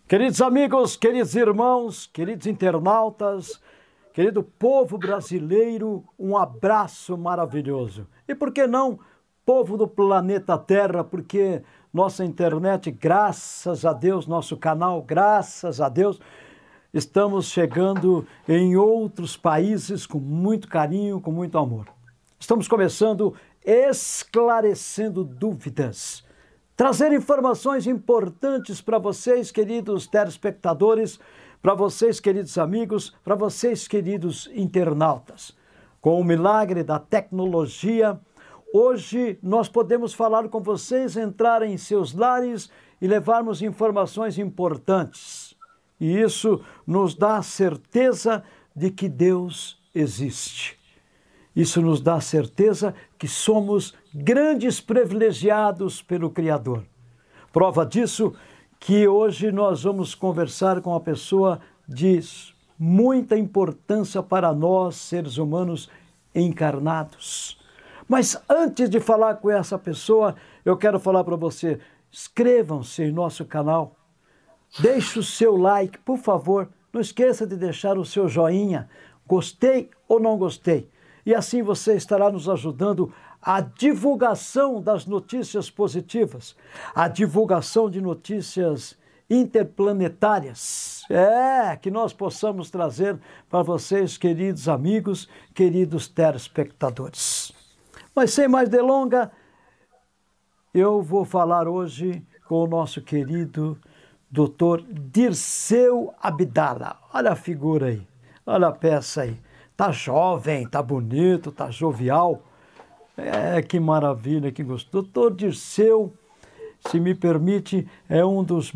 Queridos amigos, queridos irmãos, queridos internautas, querido povo brasileiro, um abraço maravilhoso. E por que não, povo do planeta Terra, porque nossa internet, graças a Deus, nosso canal, graças a Deus, estamos chegando em outros países com muito carinho, com muito amor. Estamos começando esclarecendo dúvidas, trazer informações importantes para vocês, queridos telespectadores, para vocês, queridos amigos, para vocês, queridos internautas. Com o milagre da tecnologia, hoje nós podemos falar com vocês, entrar em seus lares e levarmos informações importantes. E isso nos dá a certeza de que Deus existe. Isso nos dá a certeza que somos grandes privilegiados pelo Criador. Prova disso que hoje nós vamos conversar com uma pessoa de muita importância para nós, seres humanos encarnados. Mas antes de falar com essa pessoa, eu quero falar para você, inscrevam-se em nosso canal, deixe o seu like, por favor, não esqueça de deixar o seu joinha, gostei ou não gostei. E assim você estará nos ajudando a divulgação das notícias positivas, a divulgação de notícias interplanetárias. Que nós possamos trazer para vocês, queridos amigos, queridos telespectadores. Mas sem mais delonga, eu vou falar hoje com o nosso querido Dr. Dirceu Abdala. Olha a figura aí, olha a peça aí. Tá jovem, tá bonito, tá jovial. Que maravilha, que gostoso. Doutor Dirceu, se me permite, é um dos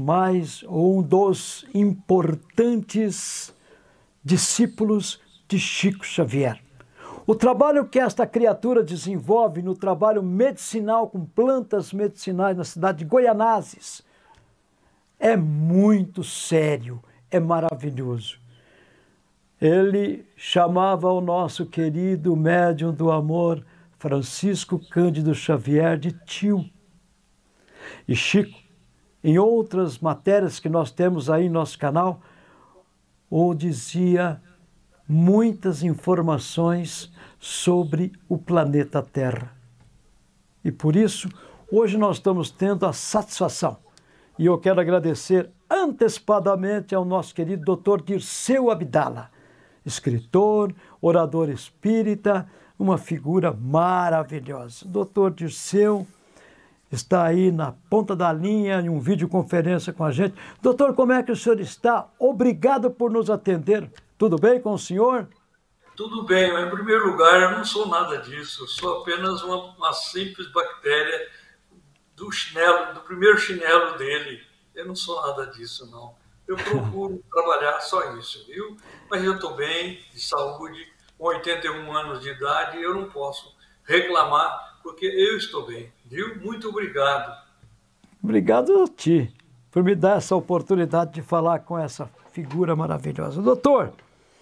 importantes discípulos de Chico Xavier. O trabalho que esta criatura desenvolve no trabalho medicinal com plantas medicinais na cidade de Goianazes é muito sério, é maravilhoso. Ele chamava o nosso querido médium do amor, Francisco Cândido Xavier, de tio. E Chico, em outras matérias que nós temos aí no nosso canal, o dizia muitas informações sobre o planeta Terra. E por isso, hoje nós estamos tendo a satisfação. E eu quero agradecer antecipadamente ao nosso querido Dr. Dirceu Abdala, escritor, orador espírita, uma figura maravilhosa. O Dr. Dirceu está aí na ponta da linha em uma videoconferência com a gente. Doutor, como é que o senhor está? Obrigado por nos atender. Tudo bem com o senhor? Tudo bem, mas em primeiro lugar eu não sou nada disso, eu sou apenas uma simples bactéria do chinelo, do primeiro chinelo dele. Eu não sou nada disso, não. Eu procuro trabalhar só isso, viu? Mas eu estou bem, de saúde, com 81 anos de idade, eu não posso reclamar, porque eu estou bem, viu? Muito obrigado. Obrigado a ti, por me dar essa oportunidade de falar com essa figura maravilhosa. Doutor,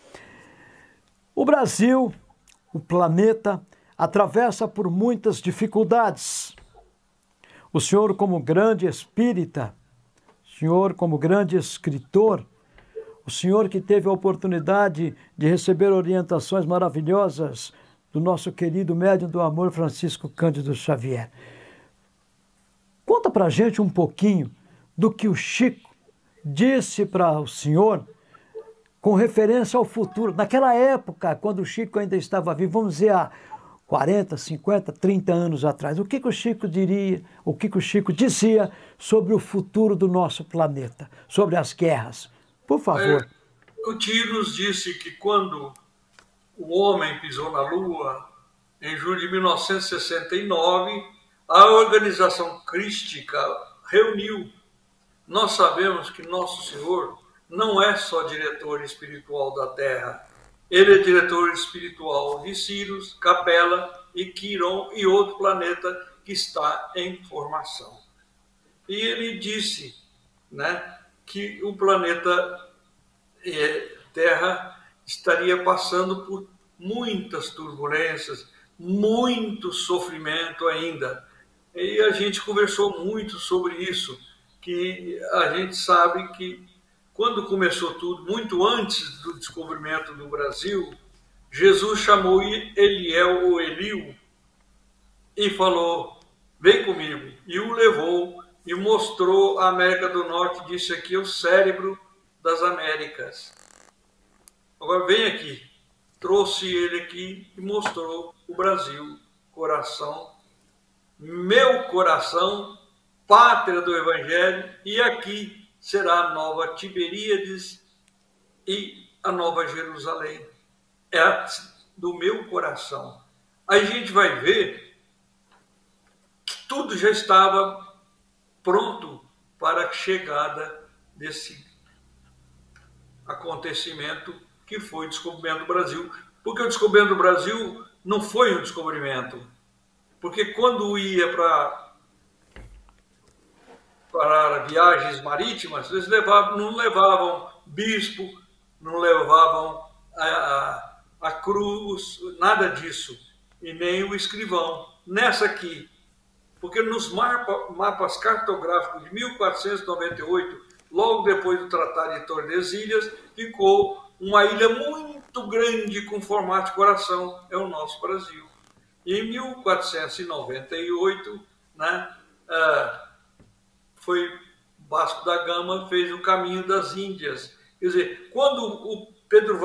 o Brasil, o planeta, atravessa por muitas dificuldades. O senhor, como grande espírita, o senhor, como grande escritor, o senhor que teve a oportunidade de receber orientações maravilhosas do nosso querido médium do amor, Francisco Cândido Xavier. Conta pra gente um pouquinho do que o Chico disse para o senhor com referência ao futuro. Naquela época, quando o Chico ainda estava vivo, vamos dizer, há 40, 50, 30 anos atrás, o que o Chico diria, o que o Chico dizia sobre o futuro do nosso planeta, sobre as guerras? Por favor. O tio nos disse que quando o homem pisou na Lua, em julho de 1969, a organização crística reuniu. Nós sabemos que Nosso Senhor não é só diretor espiritual da Terra, ele é diretor espiritual de Sirius, Capela e Quiron e outro planeta que está em formação. E ele disse, que o planeta Terra estaria passando por muitas turbulências, muito sofrimento ainda. E a gente conversou muito sobre isso, que a gente sabe que quando começou tudo, muito antes do descobrimento do Brasil, Jesus chamou Eliel ou Eliu e falou, vem comigo. E o levou e mostrou a América do Norte, disse aqui, o cérebro das Américas. Agora vem aqui. Trouxe ele aqui e mostrou o Brasil, coração, meu coração, pátria do Evangelho, e aqui será a nova Tiberíades e a nova Jerusalém. É do meu coração. Aí a gente vai ver que tudo já estava pronto para a chegada desse acontecimento que foi o descobrimento do Brasil. Porque o descobrimento do Brasil não foi um descobrimento. Porque quando ia para viagens marítimas, eles não levavam bispo, não levavam a cruz, nada disso, e nem o escrivão. Nessa aqui, porque nos mapas cartográficos de 1498, logo depois do Tratado de Tordesilhas, ficou uma ilha muito grande com formato de coração, é o nosso Brasil. E em 1498, né, foi Vasco da Gama, fez o caminho das Índias. Quer dizer, quando o Pedro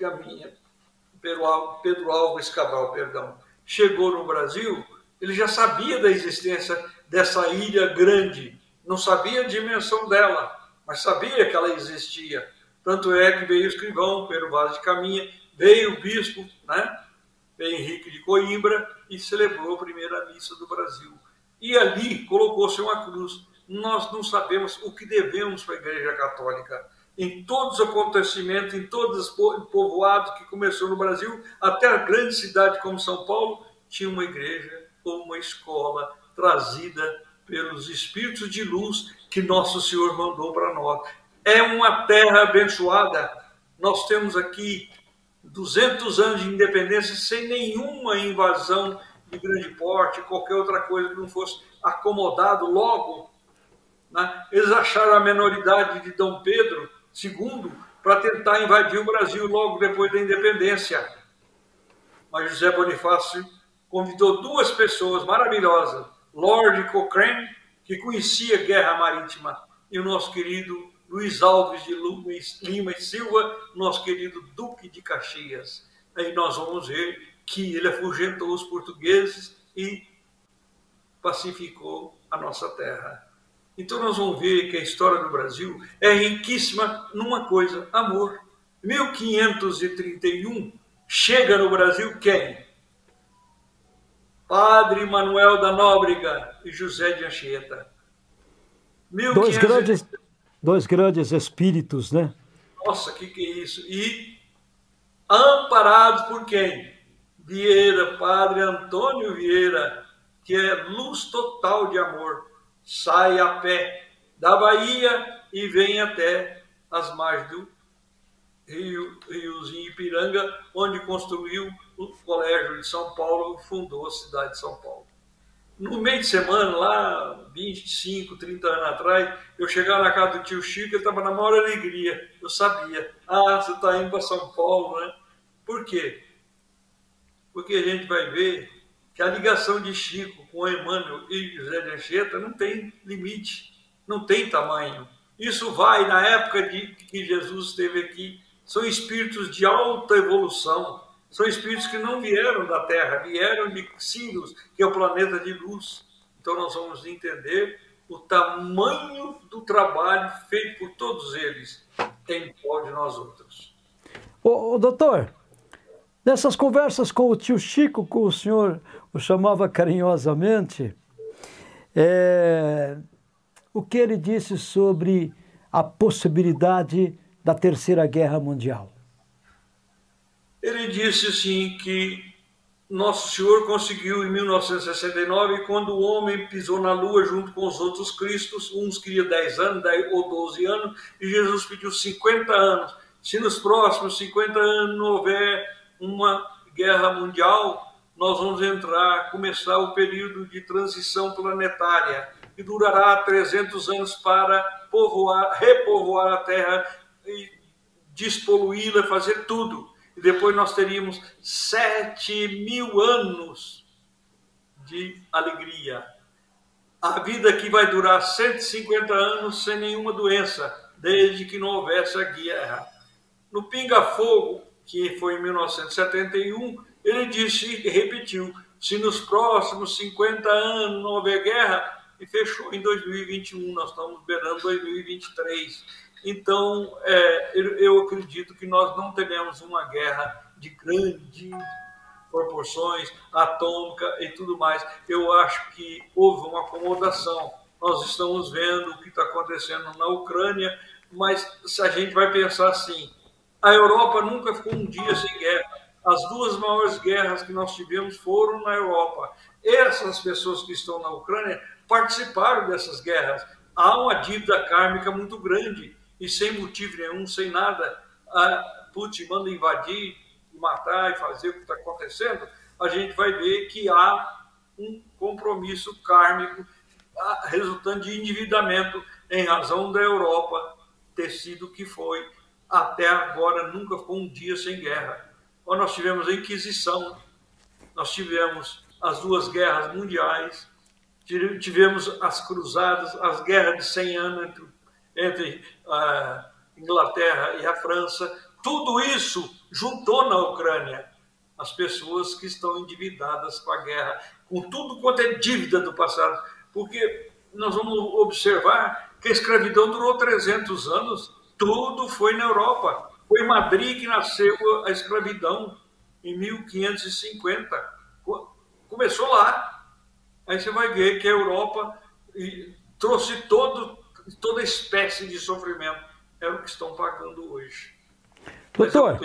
Álvares Cabral, chegou no Brasil, ele já sabia da existência dessa ilha grande, não sabia a dimensão dela, mas sabia que ela existia. Tanto é que veio o escrivão, Pedro Vaz de Caminha, veio o bispo, né? Veio Henrique de Coimbra e celebrou a primeira missa do Brasil. E ali colocou-se uma cruz. Nós não sabemos o que devemos para a Igreja Católica. Em todos os acontecimentos, em todos os povoados que começou no Brasil, até a grande cidade como São Paulo, tinha uma igreja ou uma escola trazida pelos espíritos de luz que Nosso Senhor mandou para nós. É uma terra abençoada. Nós temos aqui 200 anos de independência sem nenhuma invasão de grande porte, qualquer outra coisa que não fosse acomodado logo. Né? Eles acharam a menoridade de Dom Pedro II para tentar invadir o Brasil logo depois da independência. Mas José Bonifácio convidou duas pessoas maravilhosas, Lord Cochrane, que conhecia guerra marítima, e o nosso querido Luiz Alves de Lima e Silva, nosso querido Duque de Caxias. Aí nós vamos ver que ele afugentou os portugueses e pacificou a nossa terra. Então nós vamos ver que a história do Brasil é riquíssima numa coisa, amor. 1531, chega no Brasil quem? Padre Manuel da Nóbrega e José de Anchieta. Dois grandes espíritos, né? Nossa, que é isso? E amparados por quem? Vieira, Padre Antônio Vieira, que é luz total de amor. Sai a pé da Bahia e vem até as margens do Riozinho Ipiranga, onde construiu o Colégio de São Paulo e fundou a cidade de São Paulo. No meio de semana, lá, 25, 30 anos atrás, eu chegava na casa do tio Chico, ele estava na maior alegria. Eu sabia, você está indo para São Paulo, né? Por quê? Porque a gente vai ver que a ligação de Chico com Emmanuel e José de Anchieta não tem limite, não tem tamanho. Isso vai, na época que Jesus esteve aqui, são espíritos de alta evolução, são espíritos que não vieram da Terra, vieram de Sirius, que é o planeta de luz. Então nós vamos entender o tamanho do trabalho feito por todos eles em prol de nós outros. Doutor, nessas conversas com o tio Chico, que o senhor o chamava carinhosamente, o que ele disse sobre a possibilidade da Terceira Guerra Mundial? Ele disse assim que Nosso Senhor conseguiu em 1969, quando o homem pisou na Lua junto com os outros cristos, uns queriam 10 anos ou 12 anos, e Jesus pediu 50 anos. Se nos próximos 50 anos não houver uma guerra mundial, nós vamos começar o período de transição planetária, e durará 300 anos para repovoar a Terra e despoluí-la, fazer tudo. E depois nós teríamos 7.000 anos de alegria. A vida que vai durar 150 anos sem nenhuma doença, desde que não houvesse a guerra. No Pinga Fogo, que foi em 1971, ele disse e repetiu: se nos próximos 50 anos não houver guerra, e fechou em 2021, nós estamos beirando 2023. Então, eu acredito que nós não teremos uma guerra de grandes proporções, atômica e tudo mais. Eu acho que houve uma acomodação. Nós estamos vendo o que está acontecendo na Ucrânia, mas se a gente vai pensar assim, a Europa nunca ficou um dia sem guerra. As duas maiores guerras que nós tivemos foram na Europa. Essas pessoas que estão na Ucrânia participaram dessas guerras. Há uma dívida kármica muito grande e sem motivo nenhum, sem nada, a Putin manda invadir, matar e fazer o que está acontecendo. A gente vai ver que há um compromisso kármico resultante de endividamento em razão da Europa ter sido o que foi. Até agora nunca ficou um dia sem guerra. Nós tivemos a Inquisição, nós tivemos as duas guerras mundiais, tivemos as cruzadas, as guerras de 100 anos entre a Inglaterra e a França. Tudo isso juntou na Ucrânia as pessoas que estão endividadas com a guerra, com tudo quanto é dívida do passado. Porque nós vamos observar que a escravidão durou 300 anos, tudo foi na Europa. Foi em Madrid que nasceu a escravidão, em 1550. Começou lá. Aí você vai ver que a Europa trouxe toda espécie de sofrimento. É o que estão pagando hoje. Doutor,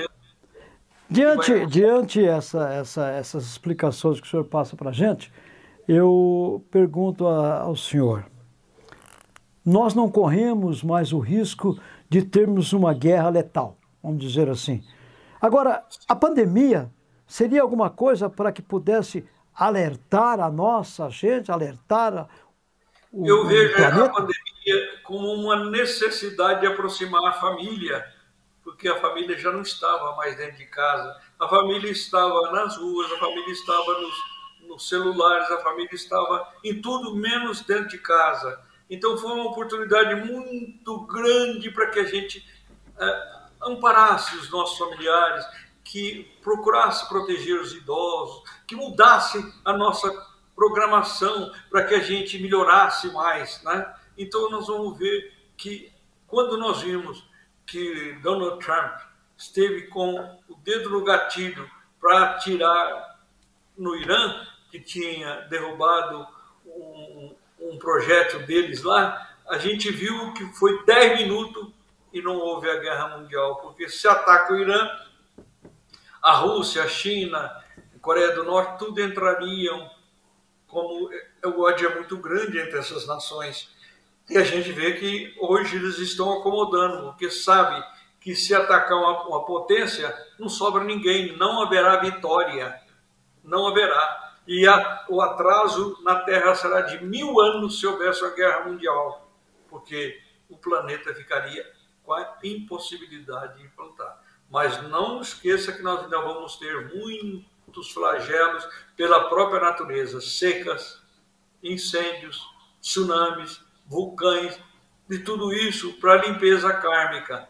diante essas explicações que o senhor passa para a gente, eu pergunto ao senhor, nós não corremos mais o risco de termos uma guerra letal, vamos dizer assim. Agora, a pandemia seria alguma coisa para que pudesse alertar a nossa gente, alertar Eu vejo a pandemia como uma necessidade de aproximar a família, porque a família já não estava mais dentro de casa, a família estava nas ruas, a família estava nos celulares, a família estava em tudo menos dentro de casa. Então foi uma oportunidade muito grande para que a gente amparasse os nossos familiares, que procurasse proteger os idosos, que mudasse a nossa programação para que a gente melhorasse mais, né? Então nós vamos ver que quando nós vimos que Donald Trump esteve com o dedo no gatilho para atirar no Irã, que tinha derrubado um projeto deles lá, a gente viu que foi 10 minutos e não houve a guerra mundial, porque se ataca o Irã, a Rússia, a China, a Coreia do Norte, tudo entrariam, como o ódio é muito grande entre essas nações. E a gente vê que hoje eles estão acomodando, porque sabe que se atacar uma potência, não sobra ninguém, não haverá vitória, não haverá. E o atraso na Terra será de 1000 anos se houvesse uma guerra mundial, porque o planeta ficaria com a impossibilidade de implantar. Mas não esqueça que nós ainda vamos ter muitos flagelos pela própria natureza, secas, incêndios, tsunamis, vulcões, de tudo isso para a limpeza kármica.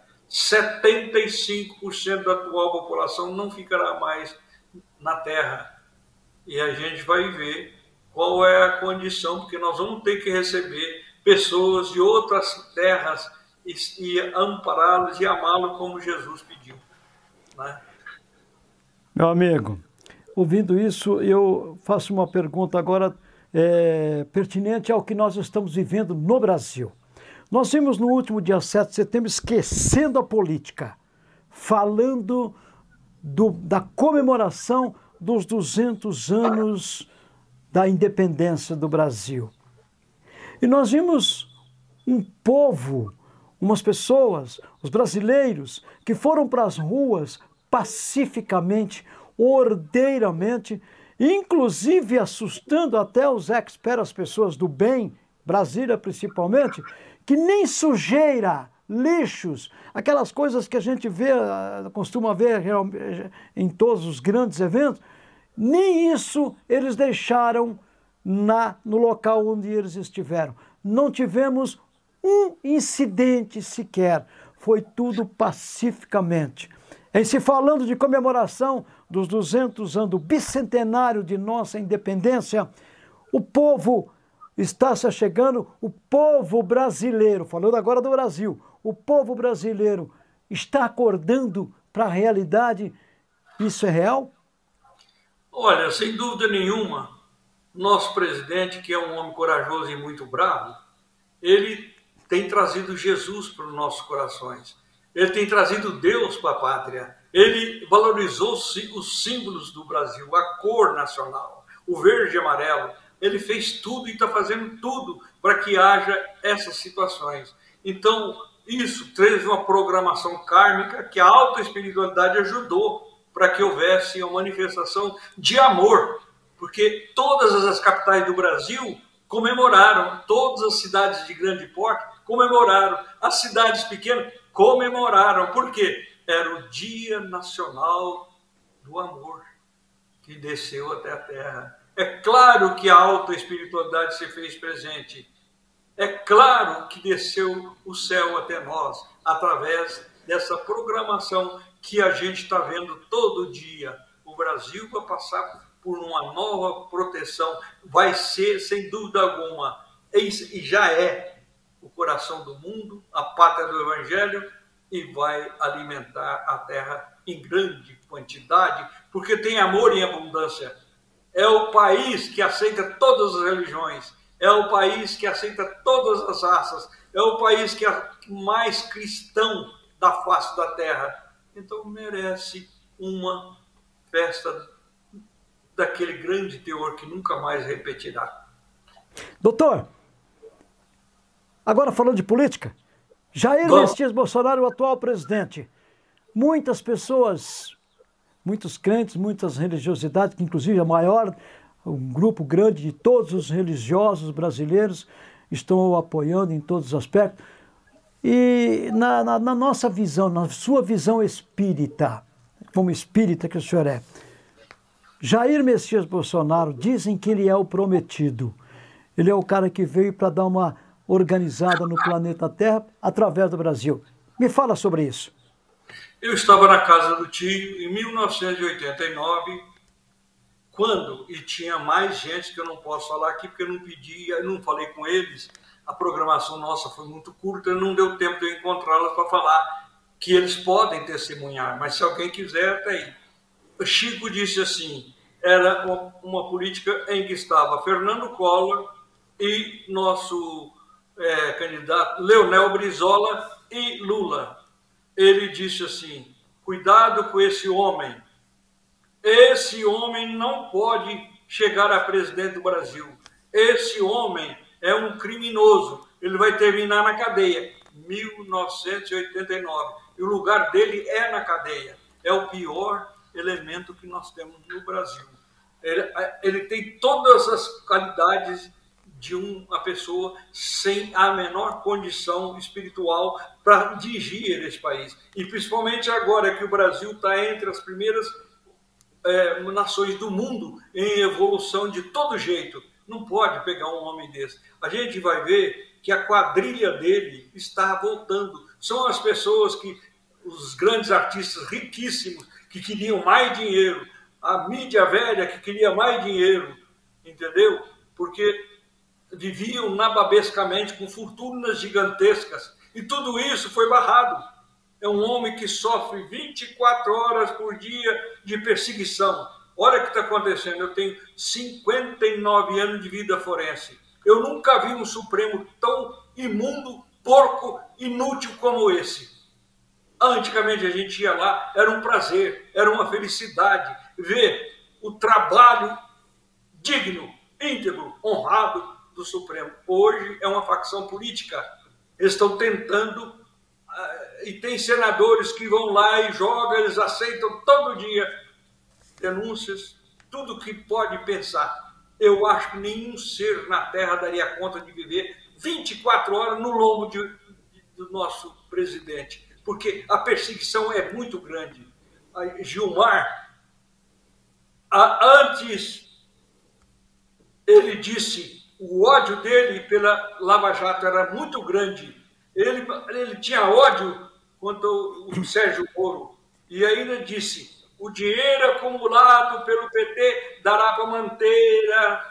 75% da atual população não ficará mais na Terra. E a gente vai ver qual é a condição, porque nós vamos ter que receber pessoas de outras terras e ampará-los e amá-los como Jesus pediu, né? Meu amigo, ouvindo isso, eu faço uma pergunta agora pertinente ao que nós estamos vivendo no Brasil. Nós vimos no último dia 7 de setembro, esquecendo a política, falando da comemoração dos 200 anos da independência do Brasil. E nós vimos um povo, umas pessoas, os brasileiros, que foram para as ruas pacificamente, ordeiramente, inclusive assustando até os experts, as pessoas do bem Brasília principalmente, que nem sujeira, lixos, aquelas coisas que a gente vê, costuma ver em todos os grandes eventos, nem isso eles deixaram no local onde eles estiveram. Não tivemos um incidente sequer, foi tudo pacificamente. Em se falando de comemoração dos 200 anos do bicentenário de nossa independência, o povo está se chegando, o povo brasileiro, falando agora do Brasil, o povo brasileiro está acordando para a realidade. Isso é real? Olha, sem dúvida nenhuma, nosso presidente, que é um homem corajoso e muito bravo, ele tem trazido Jesus para os nossos corações. Ele tem trazido Deus para a pátria. Ele valorizou os símbolos do Brasil, a cor nacional, o verde e amarelo. Ele fez tudo e está fazendo tudo para que haja essas situações. Então, isso teve uma programação kármica que a alta espiritualidade ajudou para que houvesse uma manifestação de amor. Porque todas as capitais do Brasil comemoraram, todas as cidades de grande porte comemoraram, as cidades pequenas comemoraram. Por quê? Era o Dia Nacional do Amor que desceu até a Terra. É claro que a alta espiritualidade se fez presente. É claro que desceu o céu até nós, através dessa programação que a gente está vendo todo dia. O Brasil vai passar por uma nova proteção, vai ser, sem dúvida alguma, e já é o coração do mundo, a pátria do Evangelho, e vai alimentar a terra em grande quantidade, porque tem amor em abundância. É o país que aceita todas as religiões, é o país que aceita todas as raças, é o país que é mais cristão da face da terra. Então merece uma festa daquele grande teor que nunca mais repetirá. Doutor, agora falando de política, Jair Messias Bolsonaro, o atual presidente. Muitas pessoas, muitos crentes, muitas religiosidades, que inclusive a maior, um grupo grande de todos os religiosos brasileiros estão o apoiando em todos os aspectos. E na nossa visão, na sua visão espírita, como espírita que o senhor é, Jair Messias Bolsonaro, dizem que ele é o prometido. Ele é o cara que veio para dar uma organizada no planeta Terra através do Brasil. Me fala sobre isso. Eu estava na casa do tio em 1989, quando, e tinha mais gente que eu não posso falar aqui, porque eu não pedi, eu não falei com eles, a programação nossa foi muito curta, não deu tempo de eu encontrá-las para falar que eles podem testemunhar, mas se alguém quiser, tá aí. O Chico disse assim, era uma política em que estava Fernando Collor e nosso candidato Leonel Brizola e Lula. Ele disse assim, cuidado com esse homem não pode chegar a presidente do Brasil, esse homem é um criminoso, ele vai terminar na cadeia. 1989, e o lugar dele é na cadeia, é o pior elemento que nós temos no Brasil. Ele tem todas as qualidades de uma pessoa sem a menor condição espiritual para dirigir esse país. E principalmente agora que o Brasil está entre as primeiras nações do mundo em evolução de todo jeito. Não pode pegar um homem desse. A gente vai ver que a quadrilha dele está voltando. São as pessoas que, os grandes artistas riquíssimos, que queriam mais dinheiro, a mídia velha que queria mais dinheiro, entendeu? Porque viviam nababescamente com fortunas gigantescas. E tudo isso foi barrado. É um homem que sofre 24 horas por dia de perseguição. Olha o que está acontecendo. Eu tenho 59 anos de vida forense. Eu nunca vi um Supremo tão imundo, porco, inútil como esse. Antigamente a gente ia lá, era um prazer, era uma felicidade ver o trabalho digno, íntegro, honrado do Supremo. Hoje é uma facção política. Eles estão tentando, e tem senadores que vão lá e jogam, eles aceitam todo dia denúncias, tudo que pode pensar. eu acho que nenhum ser na Terra daria conta de viver 24 horas no lombo do nosso presidente, porque a perseguição é muito grande. Gilmar, antes, ele disse, o ódio dele pela Lava Jato era muito grande. Ele tinha ódio contra o Sérgio Moro. E ainda disse, o dinheiro acumulado pelo PT dará para manter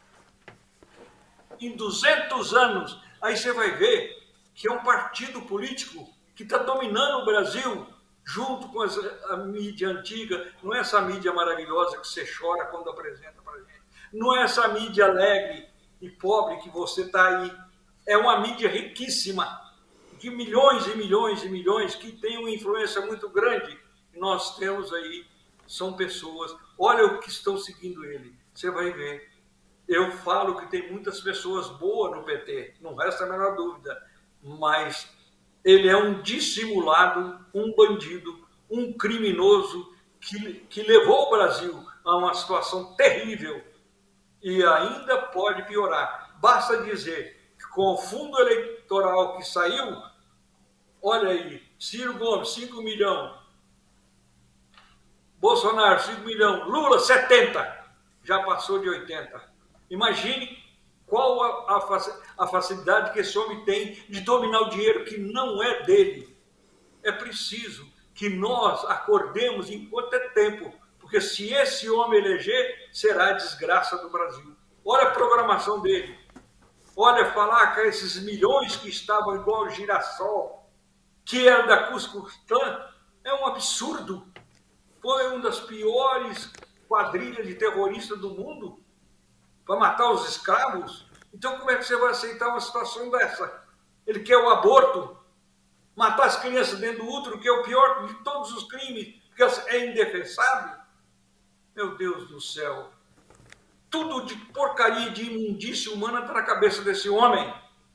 em 200 anos. Aí você vai ver que é um partido político que está dominando o Brasil, junto com a mídia antiga. Não é essa mídia maravilhosa que você chora quando apresenta para a gente. Não é essa mídia alegre e pobre que você está aí. É uma mídia riquíssima, de milhões e milhões e milhões, que tem uma influência muito grande. E nós temos aí, são pessoas, olha o que estão seguindo ele. Você vai ver. Eu falo que tem muitas pessoas boas no PT, não resta a menor dúvida, mas ele é um dissimulado, um bandido, um criminoso que levou o Brasil a uma situação terrível e ainda pode piorar. Basta dizer que com o fundo eleitoral que saiu, olha aí, Ciro Gomes, 5 milhões, Bolsonaro, 5 milhões, Lula, 70, já passou de 80. Imagine qual a facilidade que esse homem tem de dominar o dinheiro que não é dele. É preciso que nós acordemos enquanto é tempo, porque se esse homem eleger, será a desgraça do Brasil. Olha a programação dele. Olha, falar que esses milhões que estavam igual girassol, que era da Ku Klux Klan, é um absurdo. Foi uma das piores quadrilhas de terroristas do mundo para matar os escravos. Então como é que você vai aceitar uma situação dessa? Ele quer o aborto, matar as crianças dentro do útero, que é o pior de todos os crimes, porque é indefensável. Meu Deus do céu. Tudo de porcaria, de imundícia humana está na cabeça desse homem.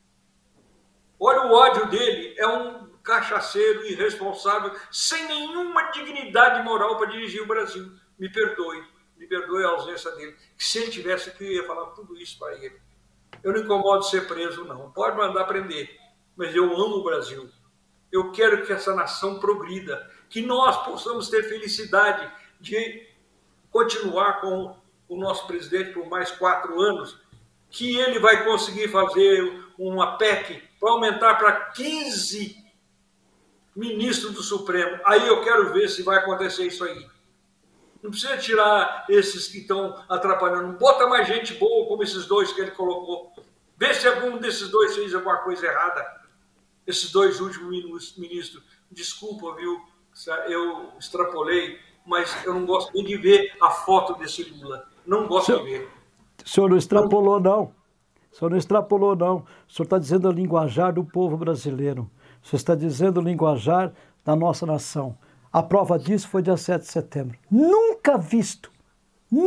Olha o ódio dele, é um cachaceiro irresponsável, sem nenhuma dignidade moral para dirigir o Brasil. Me perdoe a ausência dele. Que se ele tivesse aqui, eu ia falar tudo isso para ele. Eu não incomodo ser preso, não. Pode mandar prender, mas eu amo o Brasil. Eu quero que essa nação progrida, que nós possamos ter felicidade de continuar com o nosso presidente por mais 4 anos, que ele vai conseguir fazer uma PEC para aumentar para 15 ministros do Supremo. Aí eu quero ver se vai acontecer isso aí. Não precisa tirar esses que estão atrapalhando. Bota mais gente boa, como esses 2 que ele colocou. Vê se algum desses 2 fez alguma coisa errada. Esses 2 últimos ministros. Desculpa, viu? Eu extrapolei, mas eu não gosto nem de ver a foto desse Lula. Não gosto de ver. O senhor não extrapolou, não. O senhor não extrapolou, não. O senhor está dizendo o linguajar do povo brasileiro. O senhor está dizendo o linguajar da nossa nação. A prova disso foi dia 7 de setembro. Nunca visto no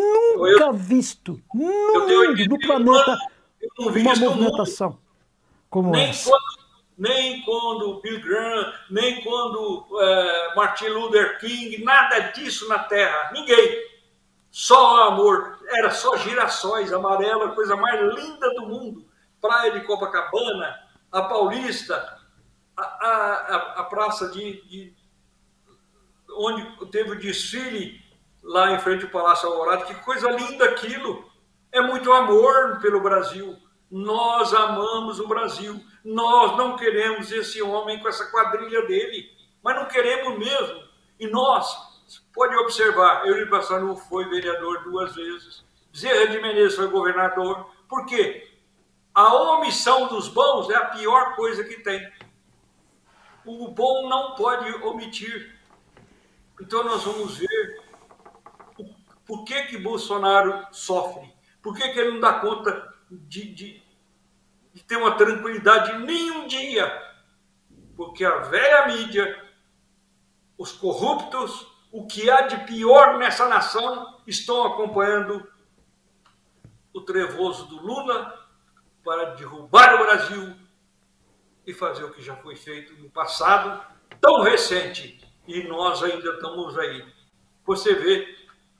mundo, no planeta, uma movimentação como essa. Nem quando Bill Graham, nem quando Martin Luther King, nada disso na Terra. Ninguém. Só amor. Era só girassóis, amarelo, a coisa mais linda do mundo. Praia de Copacabana, a Paulista, a praça onde teve o desfile lá em frente ao Palácio Alvorada. Que coisa linda aquilo. É muito amor pelo Brasil. Nós amamos o Brasil. Nós não queremos esse homem com essa quadrilha dele. Mas não queremos mesmo. E nós, pode observar, Eurico Passanufo foi vereador 2 vezes. Bezerra de Menezes foi governador. Por quê? A omissão dos bons é a pior coisa que tem. O bom não pode omitir. Então nós vamos ver por que Bolsonaro sofre. Por que ele não dá conta de ter uma tranquilidade nenhum dia? Porque a velha mídia, os corruptos, o que há de pior nessa nação, estão acompanhando o trevoso do Lula para derrubar o Brasil e fazer o que já foi feito no passado, tão recente, e nós ainda estamos aí. Você vê,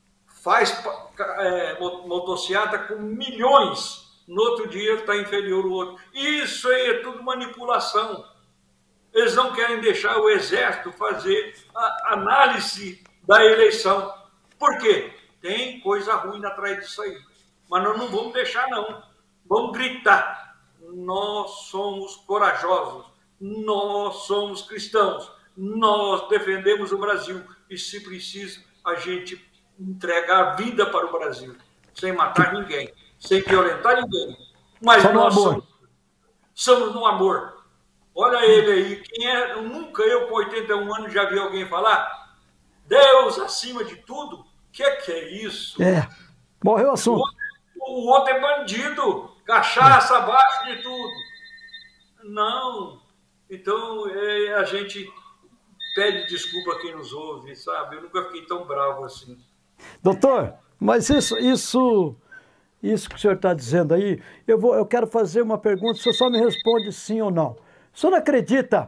faz motociata com milhões, no outro dia ele está inferior ao outro. Isso aí é tudo manipulação. Eles não querem deixar o Exército fazer a análise da eleição. Por quê? Tem coisa ruim atrás disso aí. Mas nós não vamos deixar, não. Vamos gritar. Nós somos corajosos. Nós somos cristãos. Nós defendemos o Brasil. E, se preciso, a gente entregar a vida para o Brasil. Sem matar ninguém. Sem violentar ninguém. Mas nós somos no amor. Olha ele aí, quem é, nunca eu com 81 anos já vi alguém falar Deus acima de tudo? O que é isso? Morreu o assunto. O outro é bandido, cachaça abaixo de tudo. Não. Então a gente pede desculpa a quem nos ouve, sabe? Eu nunca fiquei tão bravo assim. Doutor, mas isso que o senhor está dizendo aí, eu quero fazer uma pergunta, o senhor só me responde sim ou não. O senhor acredita?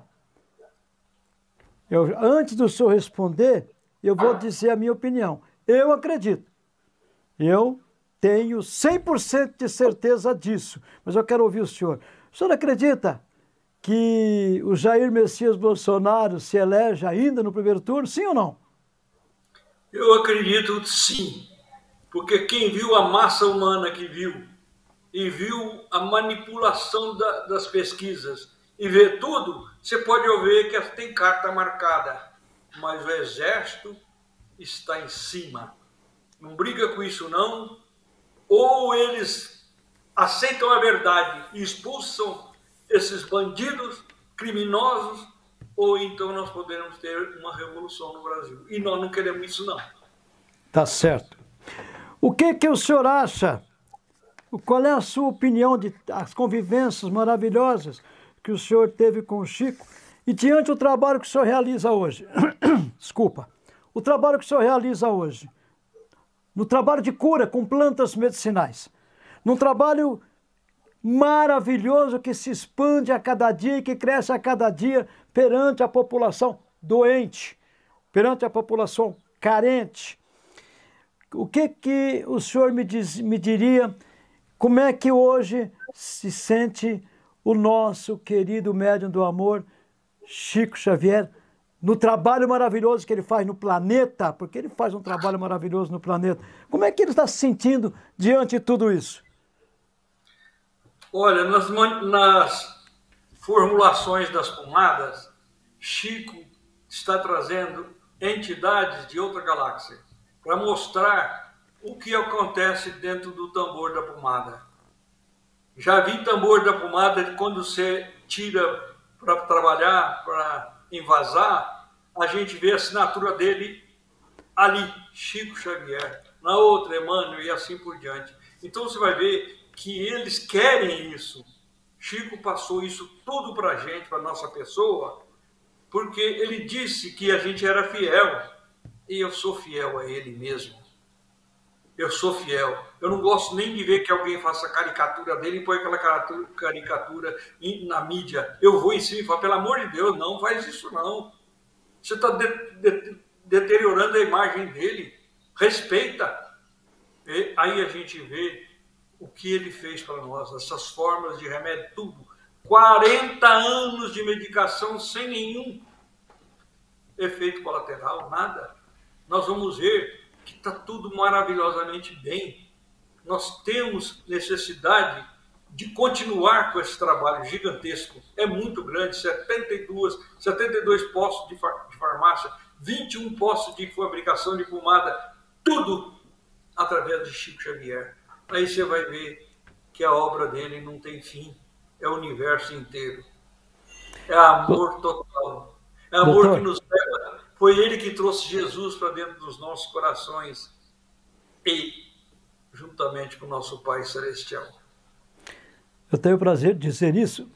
Antes do senhor responder, eu vou dizer a minha opinião. Eu acredito. Eu tenho 100% de certeza disso. Mas eu quero ouvir o senhor. O senhor acredita que o Jair Messias Bolsonaro se elege ainda no primeiro turno? Sim ou não? Eu acredito sim. Porque quem viu a massa humana que viu e viu a manipulação das pesquisas e vê tudo, você pode ouvir que tem carta marcada, mas o Exército está em cima. Não briga com isso, não. Ou eles aceitam a verdade e expulsam esses bandidos, criminosos, ou então nós poderemos ter uma revolução no Brasil. E nós não queremos isso, não. Tá certo. O que o senhor acha? Qual é a sua opinião de as convivências maravilhosas que o senhor teve com o Chico e diante do trabalho que o senhor realiza hoje? Desculpa. O trabalho que o senhor realiza hoje. No trabalho de cura com plantas medicinais. Num trabalho maravilhoso que se expande a cada dia e que cresce a cada dia perante a população doente, perante a população carente. O que o senhor me diria, como é que hoje se sente o nosso querido médium do amor, Chico Xavier, no trabalho maravilhoso que ele faz no planeta, porque ele faz um trabalho maravilhoso no planeta. Como é que ele está se sentindo diante de tudo isso? Olha, nas formulações das pomadas, Chico está trazendo entidades de outra galáxia para mostrar o que acontece dentro do tambor da pomada. Já vi tambor da pomada quando você tira para trabalhar, para envasar, a gente vê a assinatura dele ali, Chico Xavier, na outra, Emmanuel, e assim por diante. Então você vai ver que eles querem isso. Chico passou isso tudo para a gente, para a nossa pessoa, porque ele disse que a gente era fiel, e eu sou fiel a ele mesmo. Eu sou fiel. Eu não gosto nem de ver que alguém faça caricatura dele e põe aquela caricatura na mídia. Eu vou em cima e falo, pelo amor de Deus, não faz isso não. Você está deteriorando a imagem dele. Respeita. E aí a gente vê o que ele fez para nós, essas formas de remédio, tudo. 40 anos de medicação sem nenhum efeito colateral, nada. Nós vamos ver que está tudo maravilhosamente bem. Nós temos necessidade de continuar com esse trabalho gigantesco. É muito grande, 72 postos de farmácia, 21 postos de fabricação de pomada, tudo através de Chico Xavier. Aí você vai ver que a obra dele não tem fim, é o universo inteiro. É amor total. É amor que nos leva. Foi ele que trouxe Jesus para dentro dos nossos corações e juntamente com o nosso Pai Celestial. Eu tenho o prazer de dizer isso,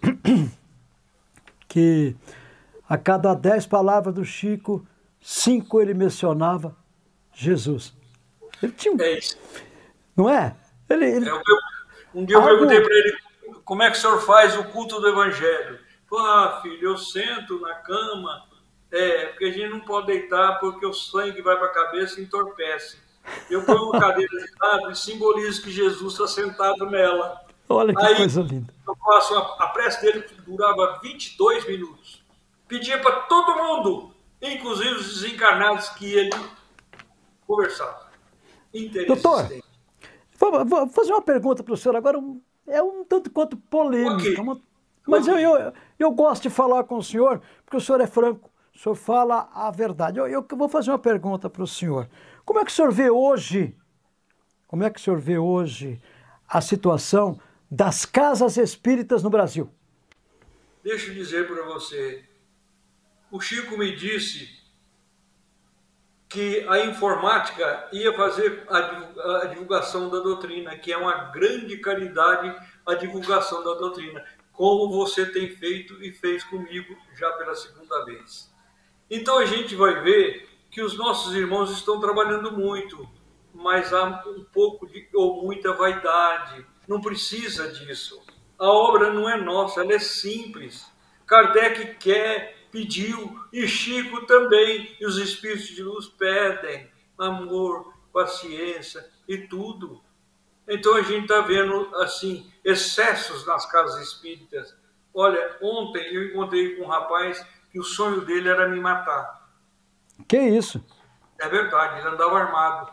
que a cada 10 palavras do Chico, 5 ele mencionava Jesus. Ele tinha um... É isso. Não é? Um dia eu perguntei para ele, como é que o senhor faz o culto do Evangelho? Falei, filho, eu sento na cama, porque a gente não pode deitar porque o sangue vai para a cabeça e entorpece. Eu ponho uma cadeira de lado e simbolizo que Jesus está sentado nela. Olha que Aí coisa linda. eu faço a prece dele, que durava 22 minutos. Pedia para todo mundo, inclusive os desencarnados, que ele conversava. Doutor, Interexistente. vou fazer uma pergunta para o senhor agora, é um tanto quanto Ok, polêmica, mas ok. eu gosto de falar com o senhor, porque o senhor é franco, o senhor fala a verdade. Eu vou fazer uma pergunta para o senhor. Como é que o senhor vê hoje, como é que o senhor vê hoje a situação das casas espíritas no Brasil? Deixa eu dizer para você. O Chico me disse que a informática ia fazer a divulgação da doutrina, que é uma grande caridade a divulgação da doutrina, como você tem feito e fez comigo já pela segunda vez. Então a gente vai ver que os nossos irmãos estão trabalhando muito, mas há um pouco ou muita vaidade. Não precisa disso. A obra não é nossa, ela é simples. Kardec quer, pediu, e Chico também, e os espíritos de luz pedem amor, paciência e tudo. Então a gente está vendo assim excessos nas casas espíritas. Olha, ontem eu encontrei com um rapaz que o sonho dele era me matar. Que isso? É verdade, ele andava armado.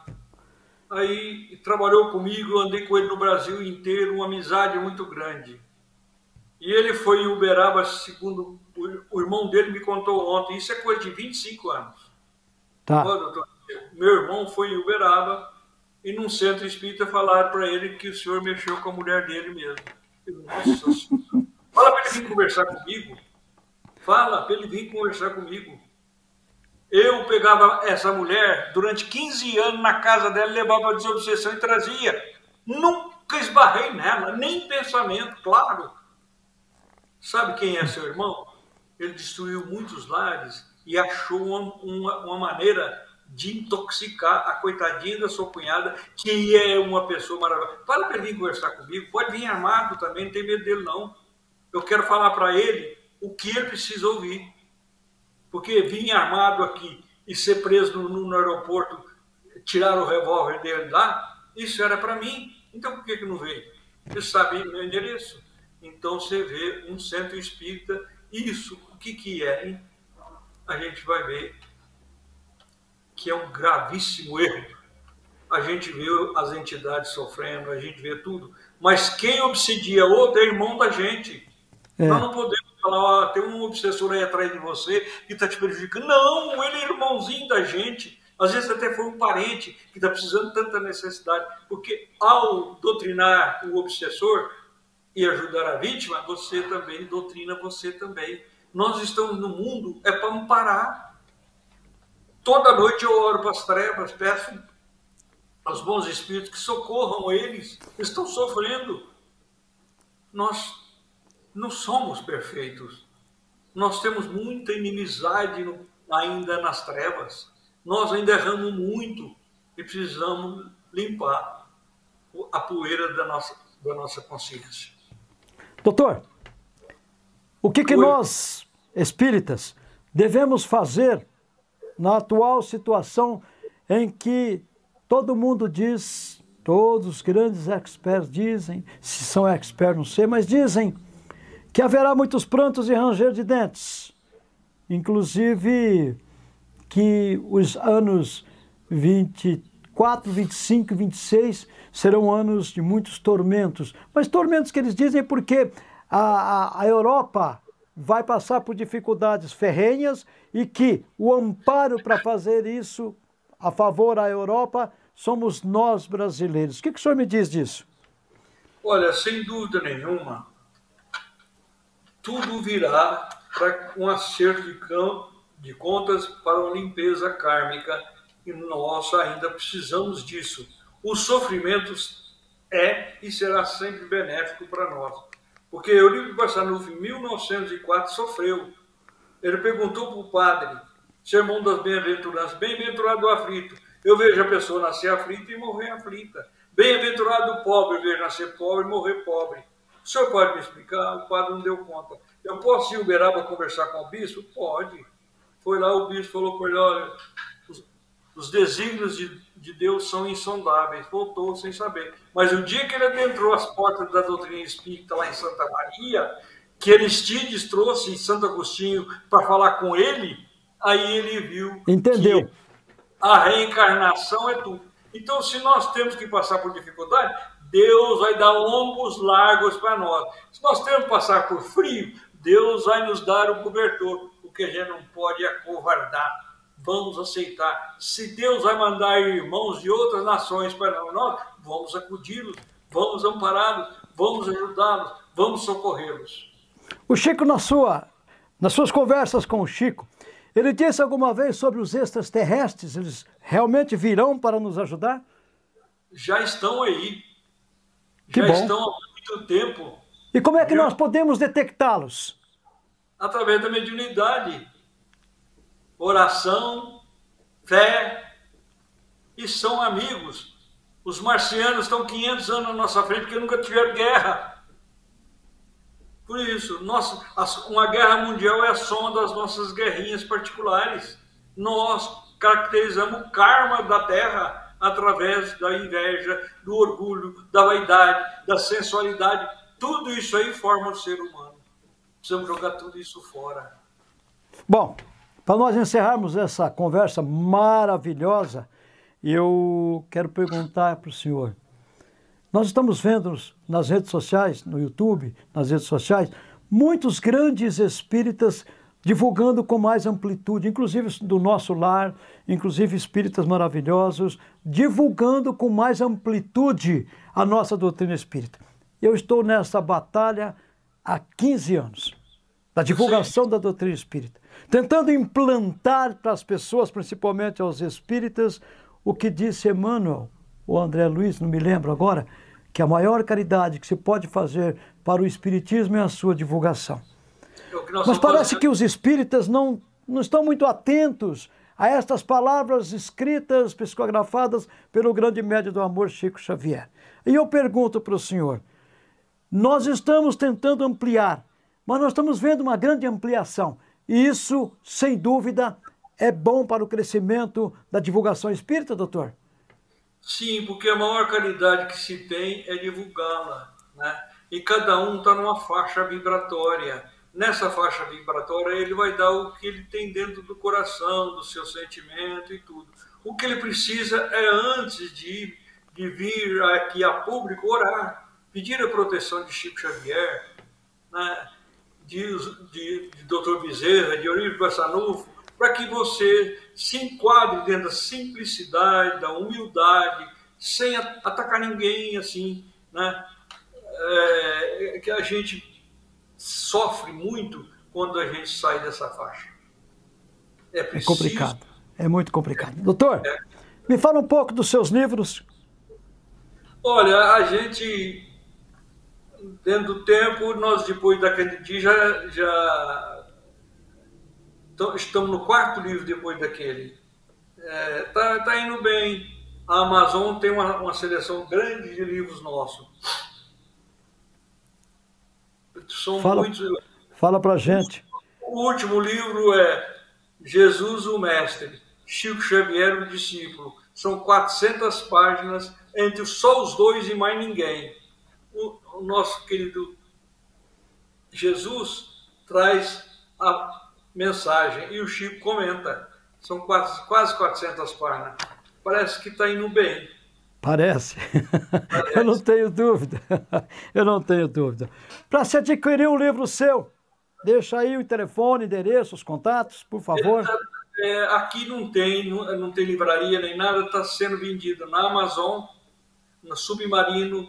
Aí trabalhou comigo, eu andei com ele no Brasil inteiro, uma amizade muito grande. E ele foi em Uberaba, segundo o irmão dele me contou ontem, isso é coisa de 25 anos. Tá. Ó, doutor, meu irmão foi em Uberaba e num centro espírita falaram para ele que o senhor mexeu com a mulher dele mesmo. Eu, nossa senhora. Fala para ele vir conversar comigo. Fala para ele vir conversar comigo. Eu pegava essa mulher durante 15 anos na casa dela, levava a desobsessão e trazia. Nunca esbarrei nela, nem pensamento, claro. Sabe quem é seu irmão? Ele destruiu muitos lares e achou uma maneira de intoxicar a coitadinha da sua cunhada, que é uma pessoa maravilhosa. Fala para ele vir conversar comigo, pode vir armado também, não tem medo dele não. Eu quero falar para ele o que ele precisa ouvir. Porque vir armado aqui e ser preso no aeroporto, tirar o revólver dele lá, isso era para mim. Então por que não veio? Ele sabia meu endereço. Então você vê um centro espírita, isso, o que é? Hein? A gente vai ver que é um gravíssimo erro. A gente vê as entidades sofrendo, a gente vê tudo. Mas quem obsidia outro é irmão da gente. Nós É. não podemos falar, tem um obsessor aí atrás de você que está te prejudicando. Não, ele é irmãozinho da gente. Às vezes até foi um parente que está precisando de tanta necessidade. Porque ao doutrinar o obsessor e ajudar a vítima, você também doutrina você também. Nós estamos no mundo, é para amparar. Toda noite eu oro para as trevas, peço aos bons espíritos que socorram eles. Eles estão sofrendo. Nós não somos perfeitos. Nós temos muita inimizade ainda nas trevas. Nós ainda erramos muito e precisamos limpar a poeira da nossa consciência. Doutor, o que Oi. nós, espíritas, devemos fazer na atual situação em que todo mundo diz, todos os grandes experts dizem, se são experts não sei, mas dizem que haverá muitos prantos e ranger de dentes. Inclusive que os anos 24, 25 e 26 serão anos de muitos tormentos. Mas tormentos que eles dizem porque a Europa vai passar por dificuldades ferrenhas e que o amparo para fazer isso a favor da Europa somos nós brasileiros. O que o senhor me diz disso? Olha, sem dúvida nenhuma, tudo virá para um acerto de contas para uma limpeza kármica e nós ainda precisamos disso. O sofrimento é e será sempre benéfico para nós. Porque Eurípides Barçanufo, em 1904, sofreu. Ele perguntou para o padre, Sermão das Bem-aventuranças, bem-aventurado o aflito. Eu vejo a pessoa nascer aflita e morrer aflita. Bem-aventurado o pobre, eu vejo nascer pobre e morrer pobre. O senhor pode me explicar? O padre não deu conta. Eu posso ir em Uberaba conversar com o bispo? Pode. Foi lá, o bispo falou para ele, olha, Os desígnios de Deus são insondáveis. Voltou sem saber. Mas o dia que ele adentrou as portas da doutrina espírita lá em Santa Maria, que Aristides trouxe Santo Agostinho para falar com ele, aí ele viu Entendeu? que a reencarnação é tudo. Então, se nós temos que passar por dificuldade, Deus vai dar ombros largos para nós. Se nós temos que passar por frio, Deus vai nos dar o cobertor. O que a gente não pode é acovardar. Vamos aceitar. Se Deus vai mandar irmãos de outras nações para nós, vamos acudi-los, vamos ampará-los, vamos ajudá-los, vamos socorrê-los. O Chico, nas suas conversas com o Chico, ele disse alguma vez sobre os extraterrestres, eles realmente virão para nos ajudar? Já estão aí. Que já bom. Estão há muito tempo. E como é que nós podemos detectá-los? Através da mediunidade, oração, fé, e são amigos. Os marcianos estão 500 anos na nossa frente porque nunca tiveram guerra. Por isso, uma guerra mundial é a soma das nossas guerrinhas particulares. Nós caracterizamos o karma da Terra através da inveja, do orgulho, da vaidade, da sensualidade. Tudo isso aí forma o ser humano. Precisamos jogar tudo isso fora. Bom, para nós encerrarmos essa conversa maravilhosa, eu quero perguntar para o senhor. Nós estamos vendo nas redes sociais, no YouTube, nas redes sociais, muitos grandes espíritas divulgando com mais amplitude, inclusive do nosso lar, inclusive espíritas maravilhosos, divulgando com mais amplitude a nossa doutrina espírita. Eu estou nessa batalha há 15 anos, da divulgação da doutrina espírita, tentando implantar para as pessoas, principalmente aos espíritas, o que disse Emmanuel, ou André Luiz, não me lembro agora, que a maior caridade que se pode fazer para o espiritismo é a sua divulgação. Mas parece que os espíritas não estão muito atentos a estas palavras escritas, psicografadas pelo grande médium do amor, Chico Xavier. E eu pergunto para o senhor, nós estamos tentando ampliar, mas nós estamos vendo uma grande ampliação. E isso, sem dúvida, é bom para o crescimento da divulgação espírita, doutor? Sim, porque a maior caridade que se tem é divulgá-la, né? E cada um está numa faixa vibratória. Nessa faixa vibratória ele vai dar o que ele tem dentro do coração, do seu sentimento e tudo. O que ele precisa é, antes de vir aqui a público, orar, pedir a proteção de Chico Xavier, né? de Dr. Bezerra, de Eurípides Barçanufo, para que você se enquadre dentro da simplicidade, da humildade, sem atacar ninguém, assim, né? Que a gente sofre muito quando a gente sai dessa faixa. É preciso... É complicado, é muito complicado. Doutor, me fala um pouco dos seus livros. Olha, a gente, dentro do tempo, nós depois daquele dia já estamos no 4º livro depois daquele. Tá indo bem. A Amazon tem uma seleção grande de livros nossos. São muitos. Fala pra gente. O último livro é Jesus o Mestre, Chico Xavier o Discípulo. São 400 páginas, entre só os dois e mais ninguém. O nosso querido Jesus traz a mensagem e o Chico comenta. São quase 400 páginas. Parece que está indo bem. Parece. Eu não tenho dúvida. Eu não tenho dúvida. Para se adquirir um livro seu, deixa aí o telefone, endereço, os contatos, por favor. Aqui não tem livraria nem nada, está sendo vendido na Amazon, no Submarino,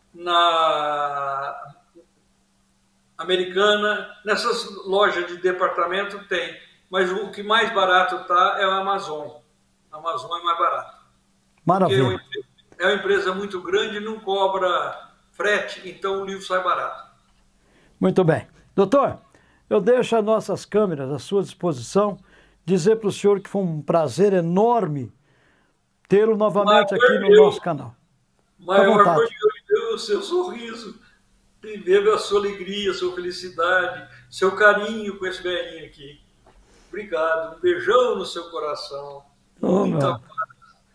na Americana, nessas lojas de departamento tem, mas o que mais barato está é a Amazon. A Amazon é mais barato. Maravilha. Porque é uma empresa muito grande, não cobra frete, então o livro sai barato. Muito bem. Doutor, eu deixo as nossas câmeras à sua disposição, dizer para o senhor que foi um prazer enorme tê-lo novamente aqui no nosso canal. Maior foi o seu sorriso, ver a sua alegria, a sua felicidade, seu carinho com esse velhinho aqui. Obrigado, um beijão no seu coração, muita paz.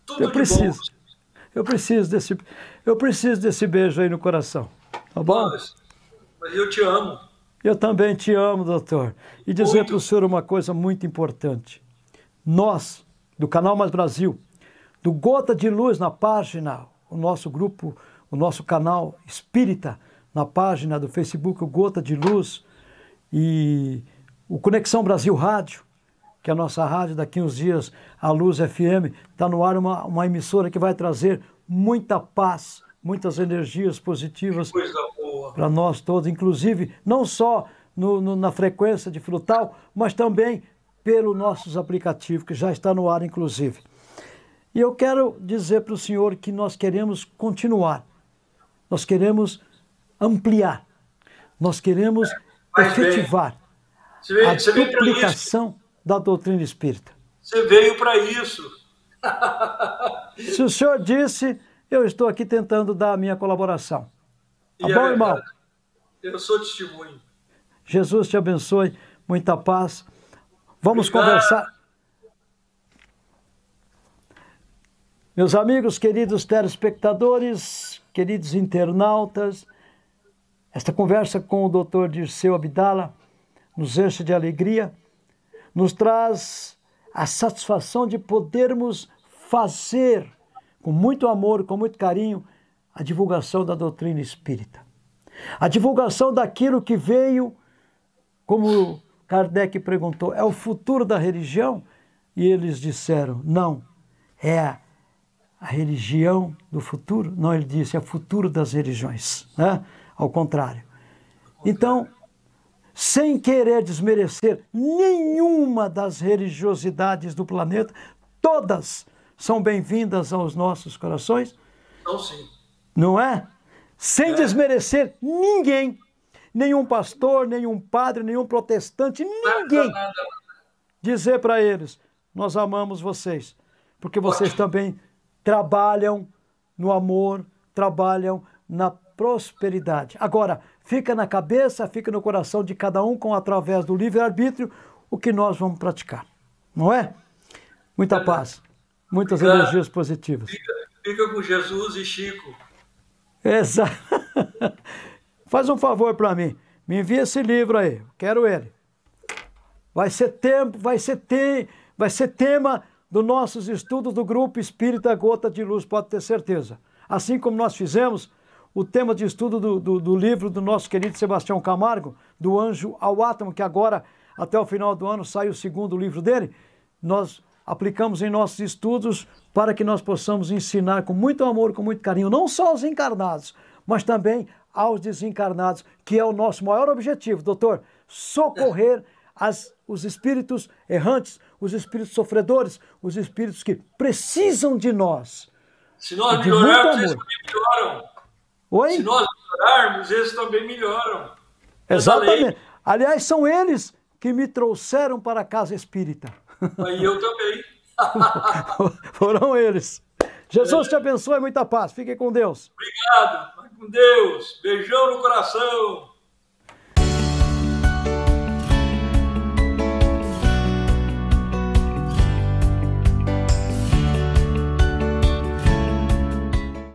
Tudo Eu de preciso. bom. Eu preciso desse beijo aí no coração. Tá bom? Mas eu te amo. Eu também te amo, doutor. E dizer Muito. para o senhor uma coisa muito importante. Nós, do Canal Mais Brasil, do Gota de Luz na página, o nosso grupo, o nosso canal espírita, na página do Facebook, o Gota de Luz, e o Conexão Brasil Rádio, que é a nossa rádio, daqui uns dias, a Luz FM, está no ar uma emissora que vai trazer muita paz, muitas energias positivas para nós todos, inclusive não só na frequência de Frutal, mas também pelos nossos aplicativos, que já está no ar, inclusive. E eu quero dizer para o senhor que nós queremos continuar, nós queremos ampliar, nós queremos efetivar a duplicação da doutrina espírita. Você veio para isso. Se o senhor disse, eu estou aqui tentando dar a minha colaboração. Tá bom, irmão? Eu sou testemunho. Jesus te abençoe, muita paz. Vamos conversar. Meus amigos, queridos telespectadores, queridos internautas, esta conversa com o Dr. Dirceu Abdala nos enche de alegria, nos traz a satisfação de podermos fazer com muito amor, com muito carinho, a divulgação da doutrina espírita. A divulgação daquilo que veio, como Kardec perguntou, é o futuro da religião? E eles disseram, não, é a religião do futuro? Não, ele disse, é o futuro das religiões, né? Ao contrário. Então, sem querer desmerecer nenhuma das religiosidades do planeta, todas são bem-vindas aos nossos corações. Então, sim. Não é? Sem desmerecer ninguém, nenhum pastor, nenhum padre, nenhum protestante, ninguém. Dizer para eles, nós amamos vocês, porque vocês também trabalham no amor, trabalham na prosperidade. Agora, fica na cabeça, fica no coração de cada um, através do livre-arbítrio, o que nós vamos praticar. Não é? Muita paz, muitas energias positivas. Fica com Jesus e Chico. Exato. Faz um favor para mim, me envia esse livro aí, quero ele. Vai ser tema dos nossos estudos do Grupo Espírita Gota de Luz, pode ter certeza. Assim como nós fizemos o tema de estudo do livro do nosso querido Sebastião Camargo, Do Anjo ao Átomo, que agora, até o final do ano, sai o segundo livro dele, nós aplicamos em nossos estudos para que nós possamos ensinar com muito amor, com muito carinho, não só aos encarnados, mas também aos desencarnados, que é o nosso maior objetivo, doutor, socorrer os espíritos errantes, os espíritos sofredores, os espíritos que precisam de nós. Se nós melhorarmos, eles também melhoram. Oi? Se nós melhorarmos, eles também melhoram. Exatamente. Aliás, são eles que me trouxeram para a casa espírita. E eu também. Foram eles. Jesus te abençoe, muita paz. Fique com Deus. Obrigado. Vai com Deus. Beijão no coração.